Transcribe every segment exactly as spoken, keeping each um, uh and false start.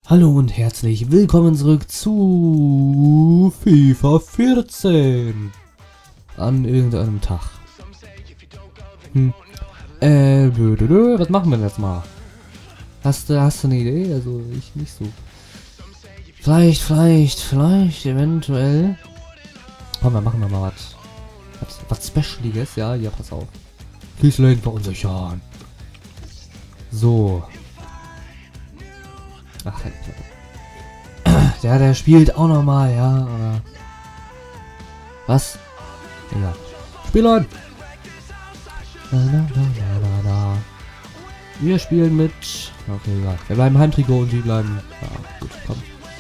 Hallo und herzlich willkommen zurück zu FIFA vierzehn. An irgendeinem Tag. Hm. Äh, was machen wir denn jetzt mal? Hast du, hast du eine Idee? Also, ich nicht so. Vielleicht, vielleicht, vielleicht, eventuell. Komm, dann machen wir mal was. Was, was Specialiges, ja? Ja, pass auf. Kiesling verunsichern. So. Ach, halt. Ja, der spielt auch nochmal, ja, aber... Was? Egal. Spiel an! Na, na, na, na, na. Wir spielen mit... Okay, egal. Wir bleiben Heimtrikot und die bleiben... Ja, gut, komm.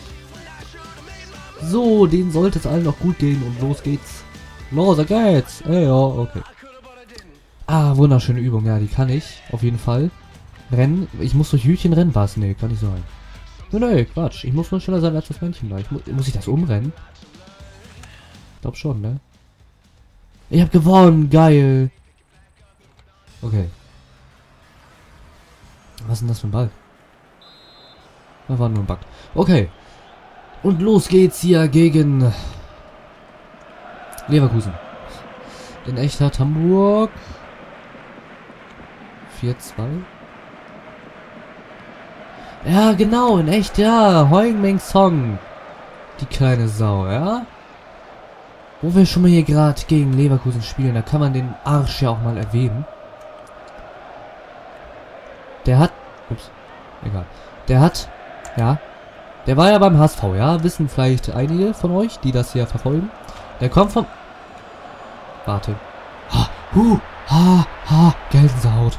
So, denen sollte es allen noch gut gehen und los geht's. Los geht's! Ey, ja, okay. Ah, wunderschöne Übung, ja, die kann ich. Auf jeden Fall. Rennen. Ich muss durch Hütchen rennen, was? Nee, kann nicht sein. Nee, Quatsch. Ich muss nur schneller sein als das Männchen da. Ich mu muss ich das umrennen? Ich glaub schon, ne? Ich hab gewonnen. Geil. Okay. Was ist denn das für ein Ball? Das war nur ein Bug. Okay. Und los geht's hier gegen Leverkusen. In echt hat Hamburg vier zwei. Ja, genau, in echt, ja. Heung-Meng Song. Die kleine Sau, ja. Wo wir schon mal hier gerade gegen Leverkusen spielen, da kann man den Arsch ja auch mal erwähnen. Der hat... Ups, egal. Der hat... Ja. Der war ja beim H S V, ja. Wissen vielleicht einige von euch, die das hier verfolgen. Der kommt vom... Warte. Ha, hu, ha, ha, Gänsehaut.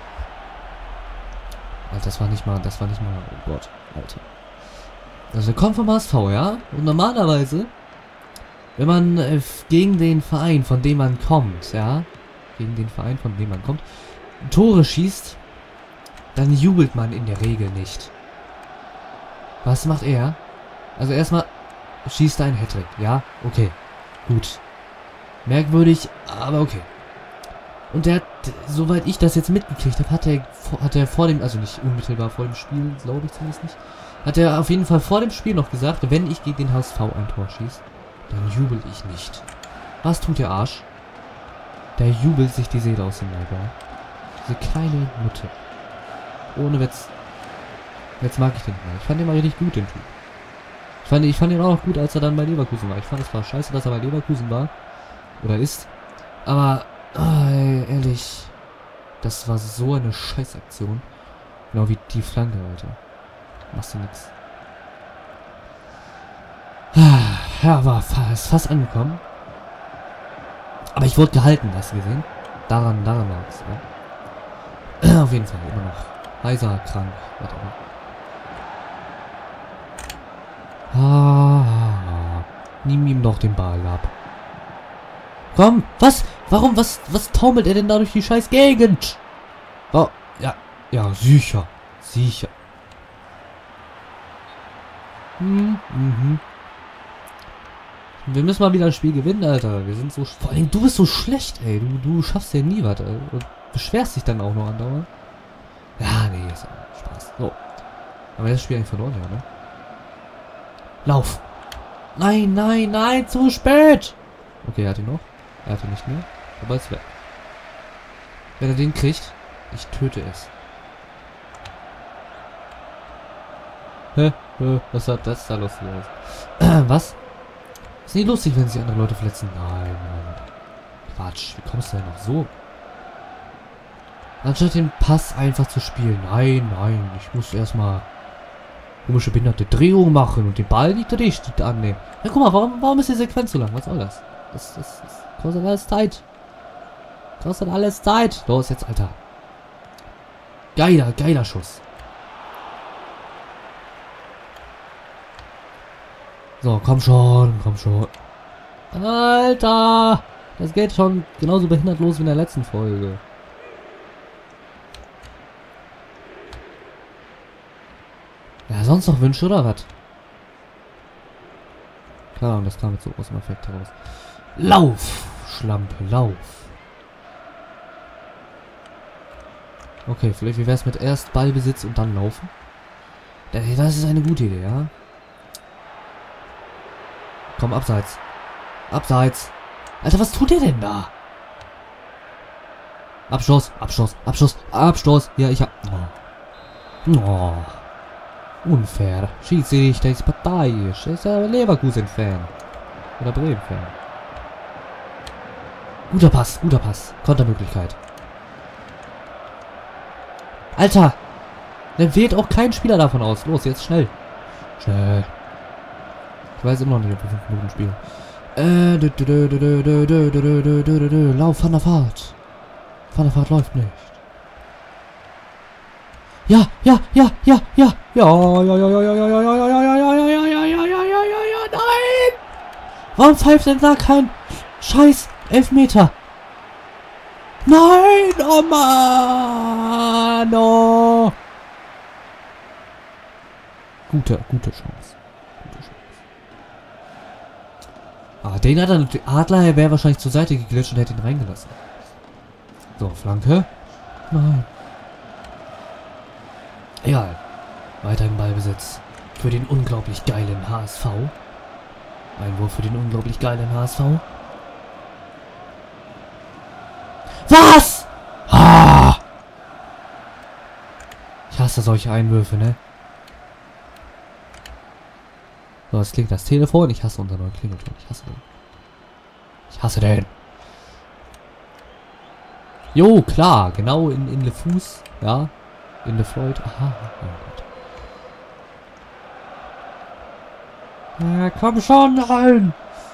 Alter, das war nicht mal, das war nicht mal, oh Gott, Alter. Also, der kommt vom H S V, ja? Und normalerweise, wenn man äh, gegen den Verein, von dem man kommt, ja? Gegen den Verein, von dem man kommt, Tore schießt, dann jubelt man in der Regel nicht. Was macht er? Also, erstmal schießt er ein Hattrick, ja? Okay, gut. Merkwürdig, aber okay. Und der hat, soweit ich das jetzt mitgekriegt habe, hat er, hat er vor dem, also nicht unmittelbar vor dem Spiel, glaube ich zumindest nicht, hat er auf jeden Fall vor dem Spiel noch gesagt, wenn ich gegen den H S V ein Tor schieße, dann jubel ich nicht. Was tut der Arsch? Der jubelt sich die Seele aus dem Leib, ja. Diese kleine Mutter. Ohne Witz. Jetzt mag ich den mal. Ich fand den mal richtig gut, den Typ. Ich fand, ich fand ihn auch noch gut, als er dann bei Leverkusen war. Ich fand es war scheiße, dass er bei Leverkusen war. Oder ist. Aber... Ah, ey, ehrlich. Das war so eine Scheißaktion. Genau wie die Flanke, Alter. Machst du nix. Ja, war fast, fast angekommen. Aber ich wurde gehalten, hast du gesehen? Daran, daran lag es, ja. Auf jeden Fall, immer noch. Heiser, krank, was auch immer. Ah, nimm ihm doch den Ball ab. Komm, was? Warum? Was, was taumelt er denn da durch die scheiß Gegend? Oh, ja, ja, sicher, sicher. Hm, mhm. Wir müssen mal wieder ein Spiel gewinnen, Alter. Wir sind so... Vor allem, du bist so schlecht, ey. Du, du schaffst ja nie was, ey. Und beschwerst dich dann auch noch andauernd. Ja, nee, ist Spaß. So. Aber das Spiel eigentlich verloren, ja, ne? Lauf. Nein, nein, nein, zu spät. Okay, er hat ihn noch. Er hatte nicht mehr. Aber ist weg. Wenn er den kriegt, ich töte es. Hä? Hä? Was hat das da lustig aus? Was? Ist nicht lustig, wenn sich andere Leute verletzen. Nein, nein. Quatsch. Wie kommst du denn noch so? Anstatt den Pass einfach zu spielen. Nein, nein. Ich muss erstmal komische behinderte Drehung machen und den Ball nicht richtig annehmen. Ja, guck mal, warum, warum ist die Sequenz so lang? Was soll das? Das, das, das kostet alles Zeit. Kostet alles Zeit. Los jetzt, Alter. Geiler, geiler Schuss. So, komm schon, komm schon. Alter! Das geht schon genauso behindert los wie in der letzten Folge. Ja, sonst noch Wünsche oder was? Klar, und das kam jetzt so aus dem Effekt heraus. Lauf! Schlampe, lauf! Okay, vielleicht wie wäre es mit erst Ballbesitz und dann laufen? Das ist eine gute Idee, ja? Komm, abseits. Abseits. Alter, was tut der denn da? Abstoß, Abstoß, Abstoß, Abstoß. Ja, ich hab... Oh. Oh. Unfair. Schiedsrichter ist parteiisch. Er ist ja Leverkusen-Fan. Oder Bremen-Fan. Guter Pass, guter Pass. Kontermöglichkeit. Alter! Dann wählt auch kein Spieler davon aus. Los, jetzt schnell. Schnell. Ich weiß immer noch nicht, ob wir fünf Minuten spielen. Äh, dü, dü, dü, dü, dü, dü, dü, dü, dü, dü, dü. Lauf, Van der Vaart. Van der Vaart läuft nicht. Ja, ja, ja, ja, ja. Ja, ja, ja, ja, ja, ja, ja, ja, ja, ja, ja, ja, ja, ja, ja, ja, ja, ja, ja, nein! Warum pfeift denn da kein scheiß Elfmeter? Nein! Oh Mann! Oh! Gute, gute Chance. Gute Chance. Ah, den hat er... Adler wäre wahrscheinlich zur Seite geglitscht und hätte ihn reingelassen. So, Flanke. Nein. Egal. Weiter im Ballbesitz. Für den unglaublich geilen H S V. Einwurf für den unglaublich geilen H S V. Was? Ah! Ich hasse solche Einwürfe, ne? So, jetzt klingt das Telefon. Ich hasse unser neuen Klingelton. Ich hasse den. Ich hasse den. Jo, klar. Genau in, in Le Fuß. Ja. In Le Floyd. Aha. Oh Gott. Ja, komm schon rein.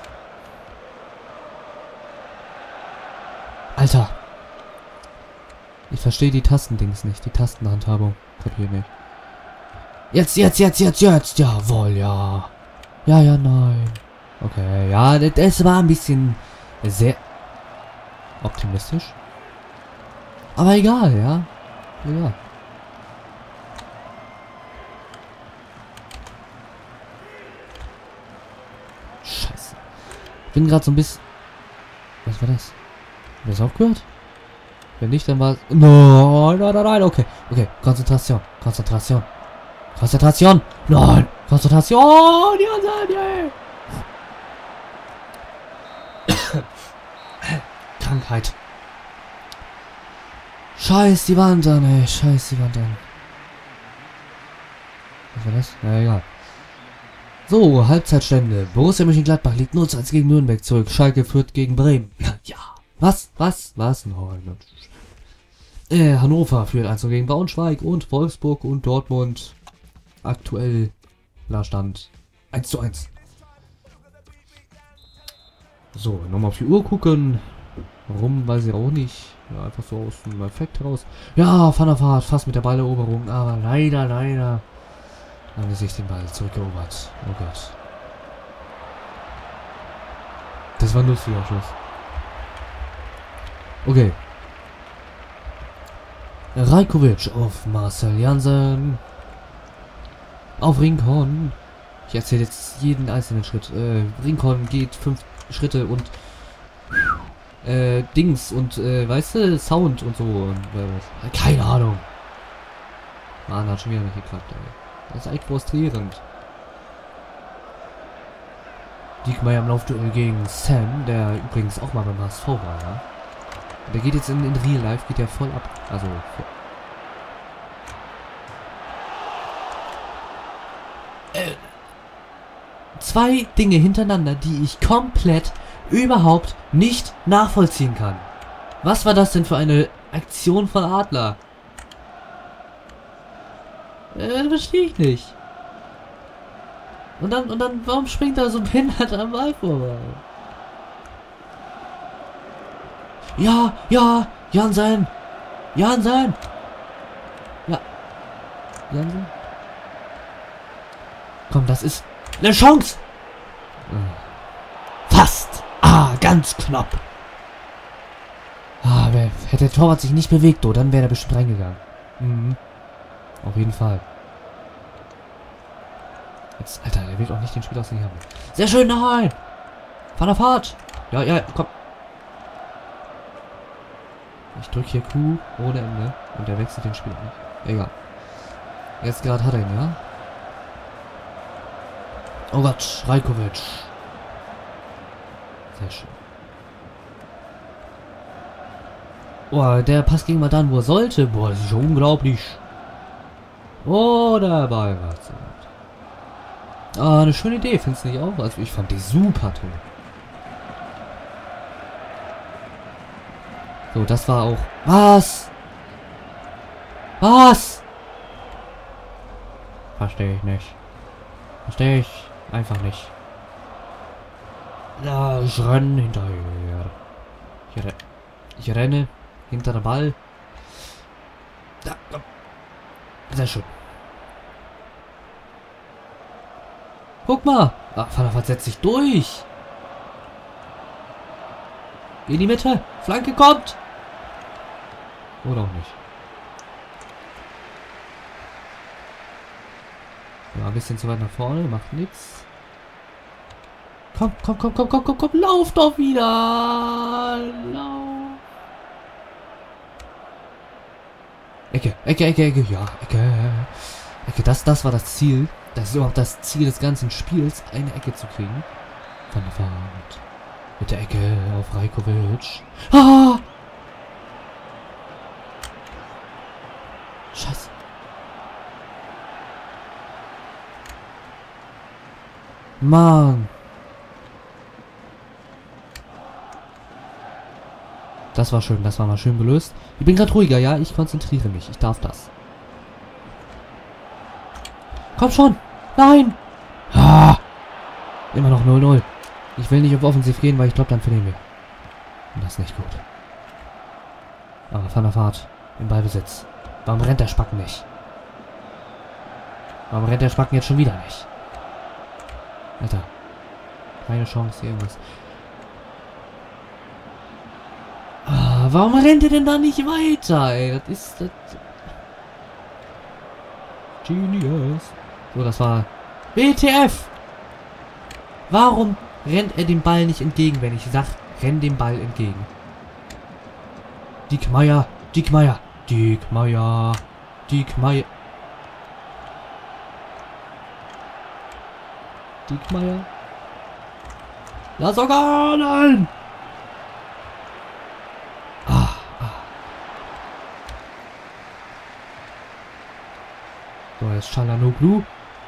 Alter. Ich verstehe die Tastendings nicht. Die Tastenhandhabung. Kapier nicht. Jetzt, jetzt, jetzt, jetzt, jetzt. Jawohl, ja. Ja, ja, nein. Okay, ja, das war ein bisschen sehr optimistisch. Aber egal, ja. Egal. Scheiße. Ich bin gerade so ein bisschen... Was war das? Hat das aufgehört? Wenn nicht, dann war es... Nein, nein, nein, nein, okay. Okay, Konzentration, Konzentration. Konzentration! Nein! Konzentration! Ja, nein, Krankheit. Scheiß die Wand an, ey. Scheiß die Wand an. Was war das? Na egal. So, Halbzeitstände. Borussia Mönchengladbach liegt null zu eins gegen Nürnberg zurück. Schalke führt gegen Bremen. Ja. Was? Was? Was? Nein. Äh, Hannover führt eins zu null gegen Braunschweig und Wolfsburg und Dortmund. Aktuell Stand eins zu eins. So, nochmal auf die Uhr gucken. Warum, weiß ich auch nicht. Ja, einfach so aus dem Effekt heraus. Ja, Van der Vaart, fast mit der Balleroberung, aber leider, leider haben sie sich den Ball zurückerobert. Oh Gott. Das war ein lustiger Schuss. Okay. Rajkovic auf Marcel Jansen. Auf Rincon. Ich erzähle jetzt jeden einzelnen Schritt. Äh, Rincon geht fünf Schritte und äh, Dings und äh, weißt du, Sound und so. Und, äh, keine Ahnung. Mann, hat schon wieder nicht geklappt, ey. Das ist echt frustrierend. Diekmeyer im Laufduell gegen Sam, der übrigens auch mal beim H S V war, ja. Der geht jetzt in, in Real Life, geht der voll ab. Also, voll. Äh, zwei Dinge hintereinander, die ich komplett überhaupt nicht nachvollziehen kann. Was war das denn für eine Aktion von Adler? Äh, verstehe ich nicht. Und dann, und dann, warum springt er so behindert am Ball vorbei? Ja, ja, Jansen! Jansen! Ja. Jansen? Komm, das ist eine Chance! Fast! Ah, ganz knapp! Ah, wer, hätte der Torwart sich nicht bewegt, oh, dann wäre er bestimmt reingegangen. Mhm. Auf jeden Fall. Jetzt, Alter, der will auch nicht den Spiel aus den haben. Sehr schön, nein! Van der Vaart! Ja, ja, komm. Ich drücke hier Q ohne Ende und der wechselt den Spieler nicht. Egal. Jetzt gerade hat er ihn, ja? Oh Gott, Rajkovic. Sehr schön. Boah, der Pass ging mal dann, wo er sollte. Boah, das ist schon unglaublich. Oh, der Ball war so gut. Ah, eine schöne Idee, findest du nicht auch? Also ich fand die super toll. So, das war auch... Was? Was? Verstehe ich nicht. Verstehe ich einfach nicht. Ja, ich renne hinterher. Ich, re ich renne hinter der Ball. Ja, sehr schön. Guck mal. Ach, Vater, setzt sich durch. Geh in die Mitte. Flanke kommt. Oder auch nicht. Ja, ein bisschen zu weit nach vorne. Macht nichts. Komm, komm, komm, komm, komm, komm, komm. Lauf doch wieder. Lauf. Ecke, Ecke, Ecke, Ecke. Ja, Ecke. Ecke, das, das war das Ziel. Das ist überhaupt das Ziel des ganzen Spiels, eine Ecke zu kriegen. Von der Fahrt. Mit der Ecke auf Rajkovic. Ah! Scheiße. Mann. Das war schön, das war mal schön gelöst. Ich bin gerade ruhiger, ja? Ich konzentriere mich. Ich darf das. Komm schon! Nein! Ah! Immer noch null null. Ich will nicht auf offensiv gehen, weil ich glaube, dann verlieren wir. Und das ist nicht gut. Aber Van der Vaart im Ballbesitz. Warum rennt der Spacken nicht? Warum rennt der Spacken jetzt schon wieder nicht? Alter. Keine Chance, hier irgendwas. Ah, warum rennt er denn da nicht weiter, ey? Das ist... Das Genius. So, das war... W T F! Warum rennt er dem Ball nicht entgegen, wenn ich sag, renn dem Ball entgegen? Diekmeyer, Diekmeyer, Diekmeyer, Diekmeyer. Diekmeyer. Lass sogar nein! Ah, ah. So, jetzt Çalhanoğlu.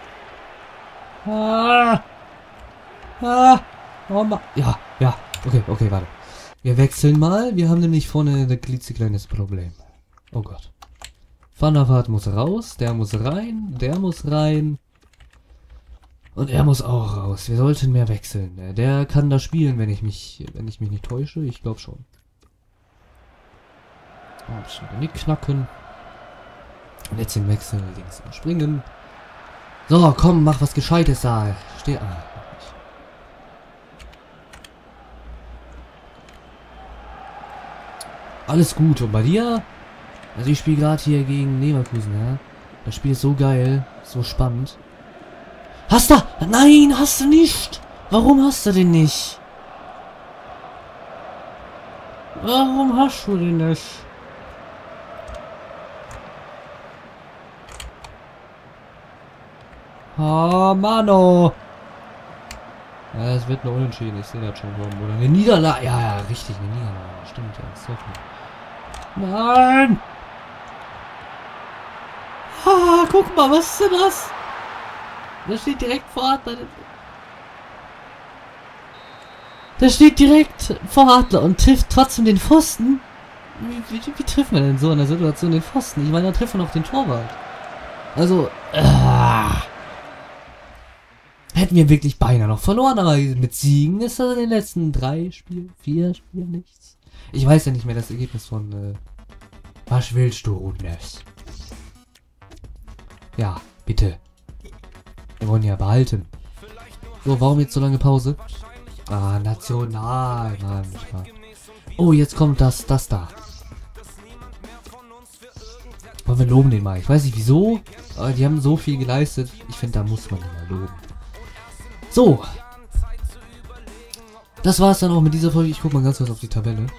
Ah! Ah! Oh Mann. Ja, ja. Okay, okay, warte. Wir wechseln mal. Wir haben nämlich vorne ein klitzekleines Problem. Oh Gott. Van der Vaart muss raus. Der muss rein. Der muss rein. Und er muss auch raus. Wir sollten mehr wechseln. Der kann da spielen, wenn ich mich, wenn ich mich nicht täusche. Ich glaube schon. Ein bisschen Genick knacken. Und jetzt den Wechsel links springen. So, komm, mach was Gescheites da. Steh. Ah. Alles gut. Und bei dir? Also ich spiele gerade hier gegen Leverkusen, ja. Das Spiel ist so geil, so spannend. Hast du? Nein, hast du nicht. Warum hast du den nicht? Warum hast du den nicht? Oh, Mano. Ja, es wird eine Unentschieden. Ich sehe das schon kommen. Oder eine Niederlage. Ja, ja, richtig, eine Niederlage. Stimmt, ja. So viel. Nein! Ah, guck mal, was ist denn das? Da steht direkt vor Adler. Da steht direkt vor Adler und trifft trotzdem den Pfosten. Wie, wie, wie trifft man denn so in der Situation den Pfosten? Ich meine, da trifft man auch den Torwart. Also, ah, hätten wir wirklich beinahe noch verloren, aber mit Siegen ist das in den letzten drei Spielen, vier Spielen nichts. Ich weiß ja nicht mehr das Ergebnis von äh, was willst du, Rudness? Ja, bitte. Wir wollen ja behalten. So, warum jetzt so lange Pause? Ah, national, Mann. Oh, jetzt kommt das, das da. Aber wir loben den mal. Ich weiß nicht wieso, aber die haben so viel geleistet. Ich finde, da muss man den mal loben. So. Das war's dann auch mit dieser Folge. Ich guck mal ganz kurz auf die Tabelle.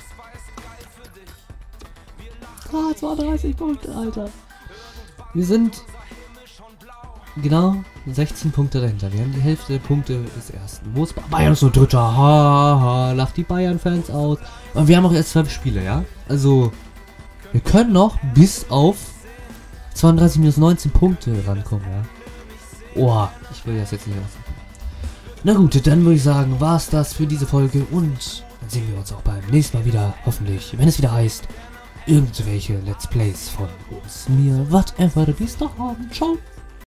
Ah, zweiunddreißig Punkte, Alter. Wir sind genau sechzehn Punkte dahinter. Wir haben die Hälfte der Punkte des ersten. Wo ist Ba- Bayern ist so dritter? Ha, ha, lacht die Bayern-Fans aus. Und wir haben auch erst zwölf Spiele, ja? Also, wir können noch bis auf zweiunddreißig minus neunzehn Punkte rankommen, ja? Oh, ich will das jetzt nicht lassen. Na gut, dann würde ich sagen, war's das für diese Folge und dann sehen wir uns auch beim nächsten Mal wieder, hoffentlich, wenn es wieder heißt, irgendwelche Let's Plays von uns, mir, whatever, bis dahin, ciao.